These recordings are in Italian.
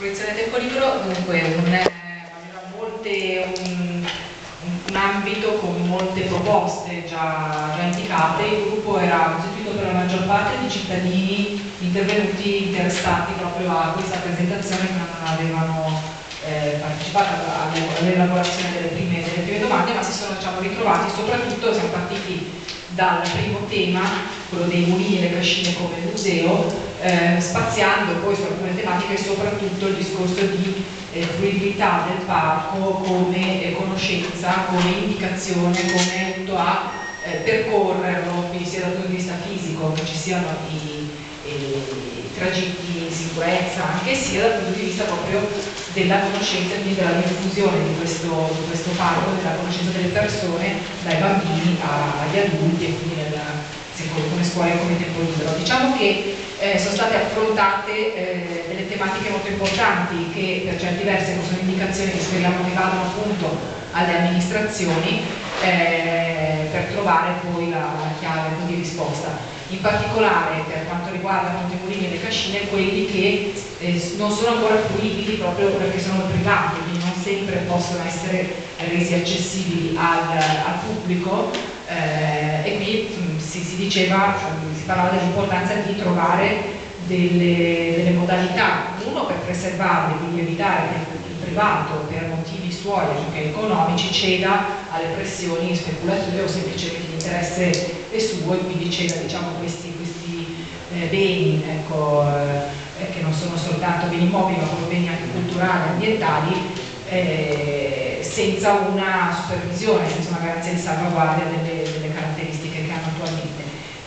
Fruizione tempo libero, dunque un ambito con molte proposte già indicate. Il gruppo era costituito per la maggior parte di cittadini intervenuti interessati proprio a questa presentazione, che non avevano partecipato all'elaborazione delle prime domande, ma si sono ritrovati. Soprattutto siamo partiti dal primo tema, quello dei mulini e le cascine come museo, spaziando poi su alcune tematiche, soprattutto il discorso di fruibilità del parco come conoscenza, come indicazione, come aiuto a percorrerlo, quindi sia dal punto di vista fisico, che ci siano i tragitti in sicurezza, anche sia dal punto di vista proprio della conoscenza, quindi della diffusione di questo parco, della conoscenza delle persone, dai bambini agli adulti, e quindi come scuola e come tempo libero. Diciamo che sono state affrontate delle tematiche molto importanti che per certi versi sono indicazioni che speriamo che vadano appunto alle amministrazioni per trovare poi la chiave di risposta. In particolare per quanto riguarda appunto i mulini e le cascine, quelli che non sono ancora fruibili proprio perché sono privati, quindi non sempre possono essere resi accessibili al pubblico, e qui si parlava dell'importanza di trovare delle modalità, uno per preservarli, quindi evitare che il privato per motivi suoi, anche economici, ceda alle pressioni speculative o semplicemente di interesse suo, e quindi ceda questi beni, che non sono soltanto beni immobili ma proprio beni anche culturali, ambientali, senza una supervisione, senza una garanzia di salvaguardia delle caratteristiche che hanno attualmente.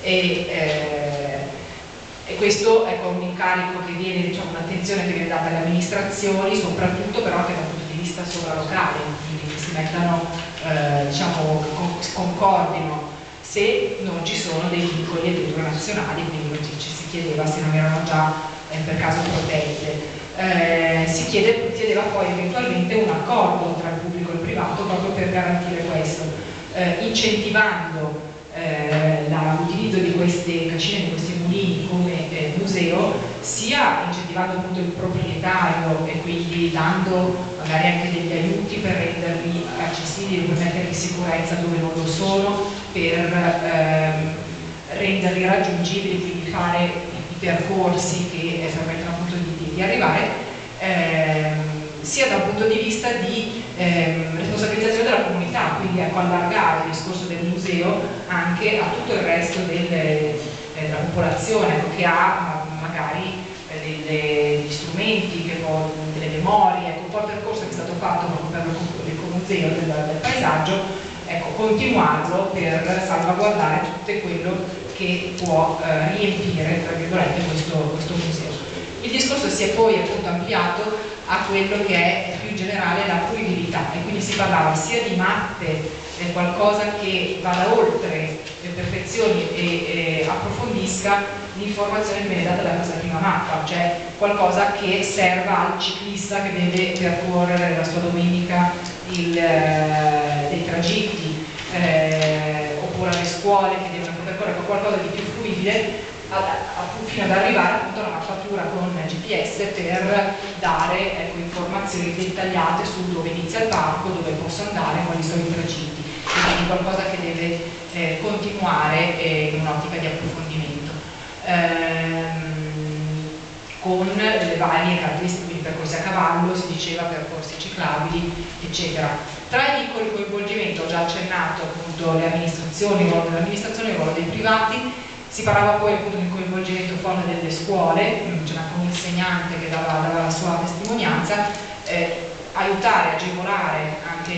E questo è un incarico che viene, un'attenzione che viene data alle amministrazioni, soprattutto però anche dal punto di vista sovralocale, quindi che si mettano, concordino se non ci sono dei vincoli addirittura nazionali, quindi ci si chiedeva se non erano già per caso protette. Si chiedeva poi eventualmente un accordo tra il pubblico e il privato proprio per garantire questo, incentivando l'utilizzo di queste cascine, di questi mulini come museo, sia incentivando appunto il proprietario e quindi dando magari anche degli aiuti per renderli accessibili, per metterli in sicurezza dove non lo sono, per renderli raggiungibili, quindi fare i percorsi che permettono appunto di arrivare, sia da un punto di vista di responsabilizzazione della comunità, quindi allargare il discorso del museo anche a tutto il resto della popolazione, che ha magari degli strumenti, delle memorie, un po' il percorso che è stato fatto proprio per l'ecomuseo del paesaggio, continuarlo per salvaguardare tutto quello che può riempire, tra virgolette, questo museo. Il discorso si è poi appunto ampliato a quello che è più in generale la fruibilità, e quindi si parlava sia di mappe, qualcosa che vada oltre le perfezioni e approfondisca l'informazione che viene data da questa prima mappa, cioè qualcosa che serva al ciclista che deve percorrere la sua domenica dei tragitti, oppure alle scuole che devono percorrere qualcosa di più fruibile, fino ad arrivare appunto alla mappatura con GPS per dare informazioni dettagliate su dove inizia il parco, dove posso andare, quali sono i tragitti, quindi qualcosa che deve continuare in un'ottica di approfondimento, con le varie caratteristiche, quindi percorsi a cavallo, si diceva percorsi ciclabili, eccetera. Tra i piccoli coinvolgimenti ho già accennato appunto le amministrazioni, il ruolo dell'amministrazione, il ruolo dei privati. Si parlava poi appunto del coinvolgimento forte delle scuole, c'era anche un insegnante che dava la sua testimonianza, aiutare, agevolare anche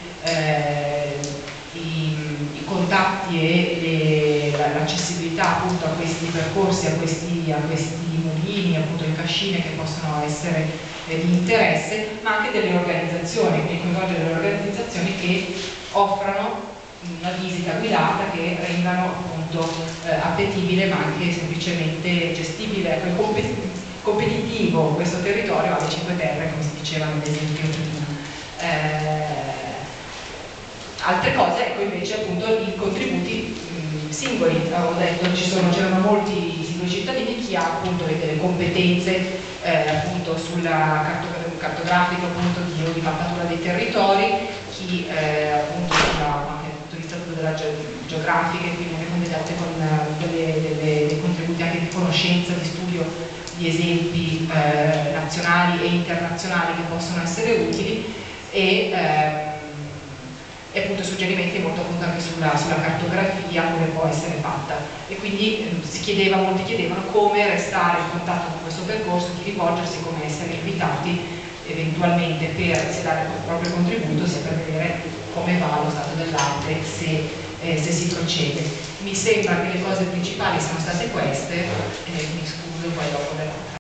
i contatti e l'accessibilità appunto a questi percorsi, a questi mulini, appunto in cascine che possono essere di interesse, ma anche delle organizzazioni, quindi coinvolgere delle organizzazioni che offrano una visita guidata, che rendano appunto appetibile ma anche semplicemente gestibile, competitivo questo territorio alle Cinque Terre, come si diceva nell'esempio prima. Altre cose, invece appunto i contributi singoli, avevo detto, c'erano molti singoli cittadini, chi ha appunto delle competenze appunto sulla cartografica appunto di mappatura dei territori, chi appunto anche utilizzato della geografica e quindi anche competenze con dei contributi anche di conoscenza, di studio di esempi nazionali e internazionali che possono essere utili e appunto suggerimenti molto appunto anche sulla cartografia, come può essere fatta, e quindi molti chiedevano come restare in contatto con questo percorso, chi rivolgersi, come essere invitati eventualmente per sia dare il proprio contributo sia per vedere come va lo stato dell'arte se si procede. Mi sembra che le cose principali siano state queste, e mi scuso poi dopo